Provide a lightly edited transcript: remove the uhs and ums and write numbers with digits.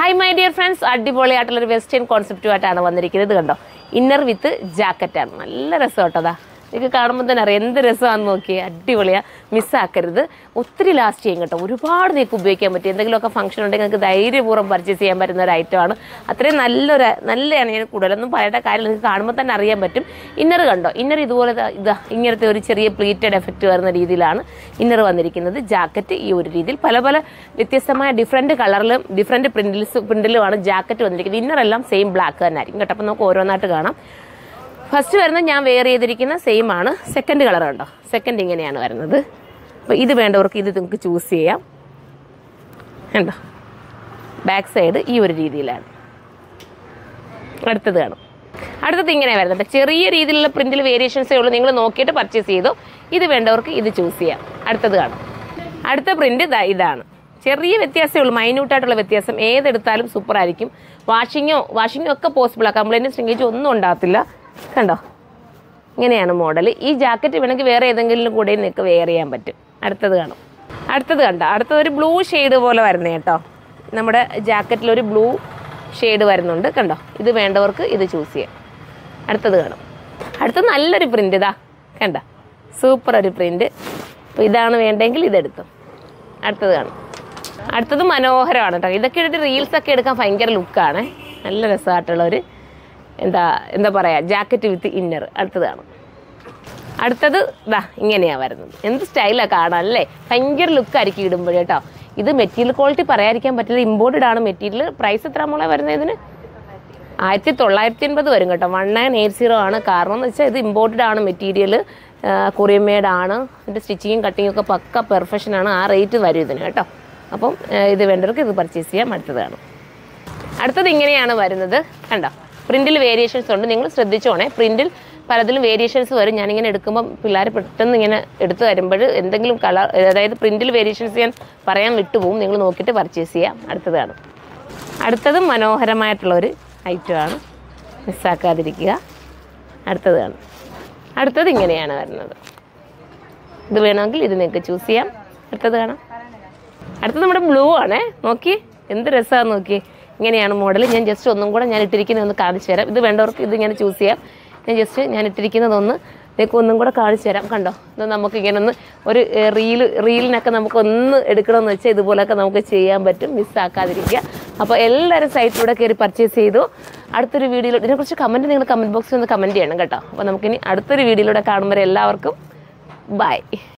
Hi my dear friends, അടിപൊളിയായിട്ടുള്ള western കോൺസെപ്റ്റുമായിട്ടാണ് വന്നിരിക്കുന്നത്. കണ്ടോ, ഇന്നർ വിത്ത് ജാക്കറ്റാണ്. നല്ല രസമായിട്ടതാ, നിങ്ങൾക്ക് കാണുമ്പോൾ തന്നെ അറിയാം എന്ത് രസമാണെന്ന് നോക്കിയേ. അടിപൊളിയാണ്, മിസ്സാക്കരുത്. ഒത്തിരി ലാസ്റ്റ് ചെയ്യും കേട്ടോ, ഒരുപാട് നിങ്ങൾക്ക് ഉപയോഗിക്കാൻ പറ്റും. എന്തെങ്കിലുമൊക്കെ ഫംഗ്ഷൻ ഉണ്ടെങ്കിൽ നിങ്ങൾക്ക് ധൈര്യപൂർവ്വം പർച്ചേസ് ചെയ്യാൻ പറ്റുന്ന ഒരു ഐറ്റമാണ്. അത്രയും നല്ലതാണ്. ഞാൻ കൂടുതലൊന്നും പറയേണ്ട കാര്യം, നിങ്ങൾക്ക് കാണുമ്പോൾ തന്നെ അറിയാൻ പറ്റും. ഇന്നർ കണ്ടോ, ഇന്നർ ഇതുപോലെ ഇങ്ങനത്തെ ഒരു ചെറിയ പ്ലീറ്റഡ് എഫക്റ്റ് വരുന്ന രീതിയിലാണ് ഇന്നർ വന്നിരിക്കുന്നത്. ജാക്കറ്റ് ഈ ഒരു രീതിയിൽ പല വ്യത്യസ്തമായ ഡിഫറെൻറ്റ് കളറിലും ഡിഫറെൻറ്റ് പ്രിന്റിലുമാണ് ജാക്കറ്റ് വന്നിരിക്കുന്നത്. ഇന്നറെല്ലാം സെയിം ബ്ലാക്ക് തന്നെ ആയിരിക്കും കേട്ടോ. അപ്പോൾ നമുക്ക് ഓരോന്നായിട്ട് കാണാം. ഫസ്റ്റ് വരുന്നത് ഞാൻ വെയർ ചെയ്തിരിക്കുന്ന സെയിം ആണ്. സെക്കൻഡ് കളർ ഉണ്ടോ, സെക്കൻഡ് ഇങ്ങനെയാണ് വരുന്നത്. അപ്പോൾ ഇത് വേണ്ടവർക്ക് ഇത് നിങ്ങൾക്ക് ചൂസ് ചെയ്യാം. കണ്ടോ, ബാക്ക് സൈഡ് ഈ ഒരു രീതിയിലാണ്. അടുത്തത് കാണും. അടുത്തത് ഇങ്ങനെ വരുന്നുണ്ട്. ചെറിയ രീതിയിലുള്ള പ്രിന്റിൽ വേരിയേഷൻസേ ഉള്ളൂ, നിങ്ങൾ നോക്കിയിട്ട് പർച്ചേസ് ചെയ്തോ. ഇത് വേണ്ടവർക്ക് ഇത് ചൂസ് ചെയ്യാം. അടുത്തത് കാണും. അടുത്ത പ്രിന്റ് ഇതാണ്. ചെറിയ വ്യത്യാസമേ ഉള്ളൂ, മൈന്യൂട്ടായിട്ടുള്ള വ്യത്യാസം. ഏതെടുത്താലും സൂപ്പർ ആയിരിക്കും. വാഷിങ്ങോ ഒക്കെ പോസിബിളാണ്. കംപ്ലൈൻറ്റ് സ്ട്രിങ്കേജ് ഒന്നും ഉണ്ടാകത്തില്ല. കണ്ടോ, ഇങ്ങനെയാണ് മോഡൽ. ഈ ജാക്കറ്റ് വേണമെങ്കിൽ വേറെ ഏതെങ്കിലും കൂടെ നിങ്ങൾക്ക് വെയർ ചെയ്യാൻ പറ്റും. അടുത്തത് കാണും. അടുത്തത് കണ്ടോ, അടുത്തത് ഒരു ബ്ലൂ ഷെയ്ഡ് പോലെ വരുന്നത് കേട്ടോ. നമ്മുടെ ജാക്കറ്റിലൊരു ബ്ലൂ ഷെയ്ഡ് വരുന്നുണ്ട്. കണ്ടോ, ഇത് വേണ്ടവർക്ക് ഇത് ചൂസ് ചെയ്യാം. അടുത്തത് കാണും. അടുത്തത് നല്ലൊരു പ്രിന്റ് ഇതാ, കണ്ടോ, സൂപ്പർ ഒരു പ്രിന്റ്. അപ്പോൾ ഇതാണ് വേണ്ടെങ്കിൽ ഇതെടുത്തു. അടുത്തത് കാണും. അടുത്തത് മനോഹരമാണ് കേട്ടോ. ഇതൊക്കെ എടുത്ത് റീൽസൊക്കെ എടുക്കാൻ ഭയങ്കര ലുക്കാണ്. നല്ല രസമായിട്ടുള്ളൊരു എന്താ പറയുക, ജാക്കറ്റ് വിത്ത് ഇന്നർ. അടുത്തത് കാണും. അടുത്തത് ഇങ്ങനെയാണ് വരുന്നത്. എന്ത് സ്റ്റൈലാണ് കാണാൻ അല്ലേ, ഭയങ്കര ലുക്കായിരിക്കും ഇടുമ്പോൾ കേട്ടോ. ഇത് മെറ്റീരിയൽ ക്വാളിറ്റി പറയാതിരിക്കാൻ പറ്റില്ല, ഇമ്പോർട്ടഡ് ആണ് മെറ്റീരിയൽ. പ്രൈസ് എത്ര മോളെ വരുന്നത് ഇതിന്? 1980 വരും കേട്ടോ. 1980 ആണ്. കാരണം എന്ന് വെച്ചാൽ ഇത് ഇമ്പോർട്ടഡ് ആണ് മെറ്റീരിയൽ, കൊറിയൻ മെയ്ഡ് ആണ്. ഇതിൻ്റെ സ്റ്റിച്ചിങ്ങും കട്ടിങ്ങും ഒക്കെ പക്ക പെർഫെക്ഷൻ ആണ്. ആ റേറ്റ് വരും ഇതിന് കേട്ടോ. അപ്പം ഇത് വേണ്ടവർക്ക് ഇത് പർച്ചേസ് ചെയ്യാം. അടുത്തതാണ്. അടുത്തത് ഇങ്ങനെയാണ് വരുന്നത്. കണ്ടോ, പ്രിന്റിൽ വേരിയേഷൻസ് ഉണ്ട്, നിങ്ങൾ ശ്രദ്ധിച്ചോണേ. പ്രിന്റിൽ പലതിലും വേരിയേഷൻസ് വരും. ഞാനിങ്ങനെ എടുക്കുമ്പം പിള്ളേർ പെട്ടെന്ന് ഇങ്ങനെ എടുത്ത് വരുമ്പോൾ എന്തെങ്കിലും കളർ, അതായത് പ്രിന്റിൽ വേരിയേഷൻസ് ഞാൻ പറയാൻ വിട്ടുപോകും. നിങ്ങൾ നോക്കിയിട്ട് പർച്ചേസ് ചെയ്യാം. അടുത്തതാണ്. അടുത്തതും മനോഹരമായിട്ടുള്ളൊരു ഐറ്റമാണ്, മിസ്സാക്കാതിരിക്കുക. അടുത്തത് കാണും. അടുത്തത് ഇങ്ങനെയാണ് വരുന്നത്. ഇത് വേണമെങ്കിൽ ഇത് നിങ്ങൾക്ക് ചൂസ് ചെയ്യാം. അടുത്തത് കാണാം. അടുത്തത് നമ്മുടെ ബ്ലൂ ആണേ. നോക്കി എന്ത് രസമാണെന്ന് നോക്കി. ഇങ്ങനെയാണ് മോഡൽ. ഞാൻ ജസ്റ്റ് ഒന്നും കൂടെ ഞാൻ ഇട്ടിരിക്കുന്നതൊന്ന് കാണിച്ചു തരാം. ഇത് വേണ്ടവർക്ക് ഇത് ഇങ്ങനെ ചൂസ് ചെയ്യാം. ഞാൻ ഇട്ടിരിക്കുന്നതൊന്ന് നിങ്ങൾക്ക് ഒന്നും കൂടെ കാണിച്ചു തരാം. കണ്ടോ, ഇത് നമുക്ക് ഇങ്ങനെ ഒന്ന് ഒരു റീലിനൊക്കെ നമുക്ക് ഒന്ന് എടുക്കണമെന്ന് വെച്ചാൽ ഇതുപോലെയൊക്കെ നമുക്ക് ചെയ്യാൻ പറ്റും. മിസ്സാക്കാതിരിക്കുക. അപ്പോൾ എല്ലാവരും സൈറ്റിലൂടെ കയറി പർച്ചേസ് ചെയ്തു. അടുത്തൊരു വീഡിയോയിൽ ഇതിനെക്കുറിച്ച് കമൻറ്റ് നിങ്ങൾ കമൻറ്റ് ബോക്സിൽ ഒന്ന് കമൻറ്റ് ചെയ്യണം കേട്ടോ. അപ്പോൾ നമുക്കിനി അടുത്തൊരു വീഡിയോയിലൂടെ കാണുമ്പോൾ എല്ലാവർക്കും ബൈ.